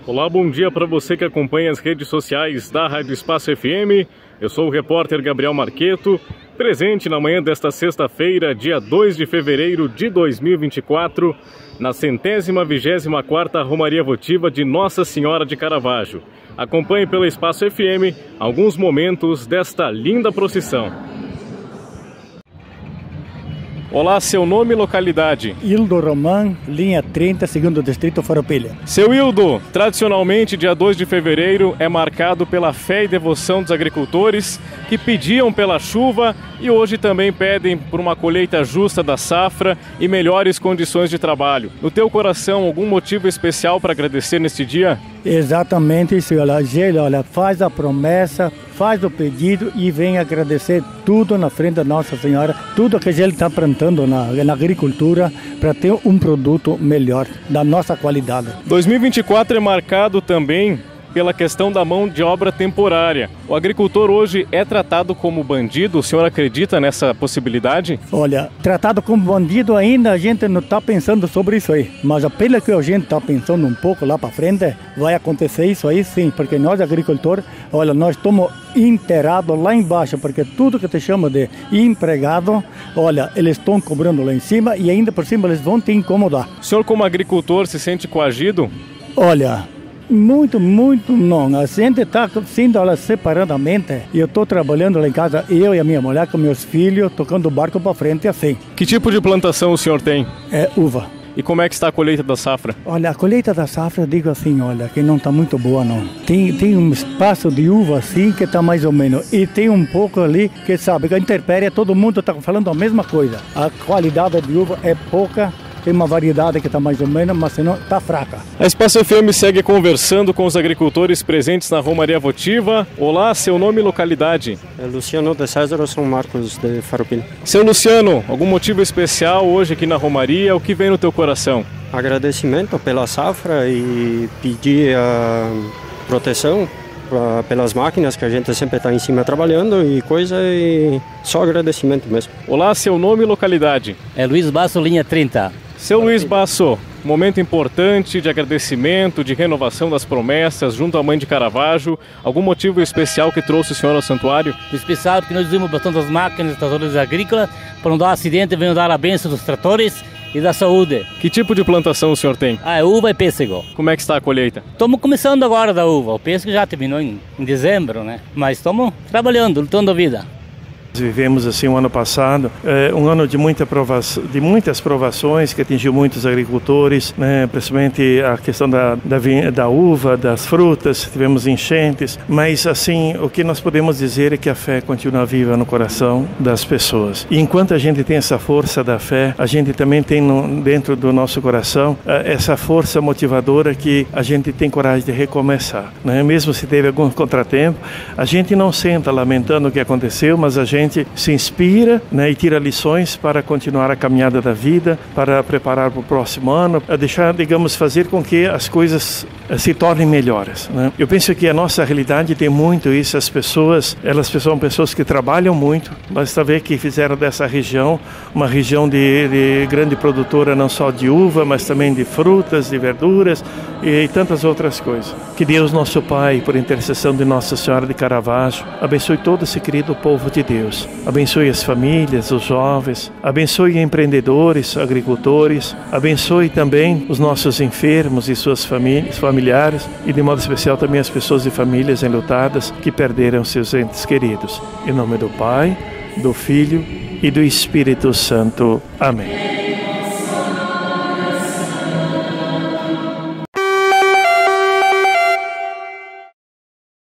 Olá, bom dia para você que acompanha as redes sociais da Rádio Espaço FM. Eu sou o repórter Gabriel Marqueto, presente na manhã desta sexta-feira, dia 2 de fevereiro de 2024, na 124ª Romaria Votiva de Nossa Senhora de Caravaggio. Acompanhe pelo Espaço FM alguns momentos desta linda procissão. Olá, seu nome e localidade? Hildo Roman, linha 30, segundo distrito, Farroupilha. Seu Hildo, tradicionalmente dia 2 de fevereiro é marcado pela fé e devoção dos agricultores que pediam pela chuva e hoje também pedem por uma colheita justa da safra e melhores condições de trabalho. No teu coração, algum motivo especial para agradecer neste dia? Exatamente isso, olha, faz a promessa, faz o pedido e vem agradecer tudo na frente da Nossa Senhora, tudo que a gente está plantando na agricultura para ter um produto melhor, da nossa qualidade. 2024 é marcado também pela questão da mão de obra temporária. O agricultor hoje é tratado como bandido? O senhor acredita nessa possibilidade? Olha, tratado como bandido ainda a gente não está pensando sobre isso aí. Mas pelo que a gente está pensando um pouco lá para frente, vai acontecer isso aí sim. Porque nós agricultores, olha, nós estamos inteirados lá embaixo. Porque tudo que te chama de empregado, olha, eles estão cobrando lá em cima e ainda por cima eles vão te incomodar. O senhor como agricultor se sente coagido? Olha, muito não. A gente está sendo separadamente. E eu estou trabalhando lá em casa, eu e a minha mulher com meus filhos, tocando o barco para frente assim. Que tipo de plantação o senhor tem? É uva. E como é que está a colheita da safra? Olha, a colheita da safra, eu digo assim, olha, que não está muito boa não. Tem um espaço de uva assim que está mais ou menos. E tem um pouco ali que sabe, que a intempérie, todo mundo está falando a mesma coisa. A qualidade de uva é pouca. Tem uma variedade que está mais ou menos, mas senão está fraca. A Espaço FM segue conversando com os agricultores presentes na Romaria Votiva. Olá, seu nome e localidade? É Luciano de César, São Marcos de Farroupilha. Seu Luciano, algum motivo especial hoje aqui na Romaria? O que vem no teu coração? Agradecimento pela safra e pedir a proteção pelas máquinas que a gente sempre está em cima trabalhando e só agradecimento mesmo. Olá, seu nome e localidade? É Luiz Basso, linha 30. Seu Luiz Basso, momento importante de agradecimento, de renovação das promessas junto à Mãe de Caravaggio. Algum motivo especial que trouxe o senhor ao santuário? O especial é porque nós usamos bastante as máquinas, tratores agrícolas, para não dar acidente, venham dar a bênção dos tratores e da saúde. Que tipo de plantação o senhor tem? É uva e pêssego. Como é que está a colheita? Estamos começando agora da uva. O pêssego já terminou em dezembro, né? Mas estamos trabalhando, lutando a vida. Vivemos assim um ano passado, um ano de muitas provações que atingiu muitos agricultores, né? Principalmente a questão da uva, das frutas, tivemos enchentes, mas assim o que nós podemos dizer é que a fé continua viva no coração das pessoas. E enquanto a gente tem essa força da fé, a gente também tem dentro do nosso coração essa força motivadora que a gente tem coragem de recomeçar, né? Mesmo se teve algum contratempo, a gente não senta lamentando o que aconteceu, mas a gente se inspira, né, e tira lições para continuar a caminhada da vida, para preparar para o próximo ano, a deixar, digamos, fazer com que as coisas se tornem melhores, né? Eu penso que a nossa realidade tem muito isso, as pessoas, elas são pessoas que trabalham muito, basta ver que fizeram dessa região uma região de grande produtora não só de uva, mas também de frutas, de verduras e tantas outras coisas. Que Deus, nosso Pai, por intercessão de Nossa Senhora de Caravaggio, abençoe todo esse querido povo de Deus. Abençoe as famílias, os jovens, abençoe empreendedores, agricultores, abençoe também os nossos enfermos e suas familiares e de modo especial também as pessoas e famílias enlutadas que perderam seus entes queridos. Em nome do Pai, do Filho e do Espírito Santo. Amém.